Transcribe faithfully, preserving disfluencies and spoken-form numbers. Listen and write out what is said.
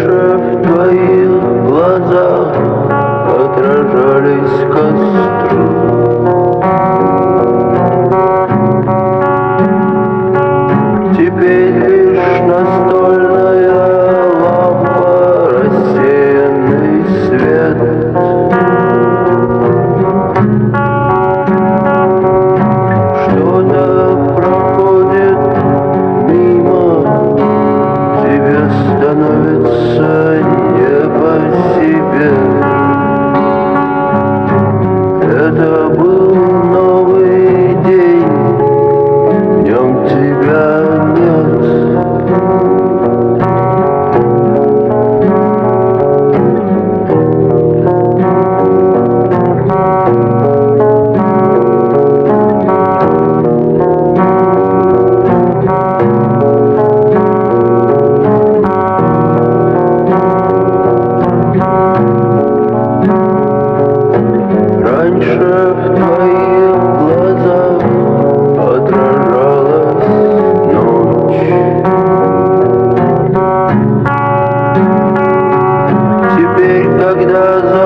Раньше в твоих глазах отражались костры. Теперь лишь настольная лампа, рассеянный свет. Что-то проходит мимо, тебе становится не по себе. Это был новый день, в нем тебя нет. Раньше в твоих глазах отражалась ночь. Теперь, когда за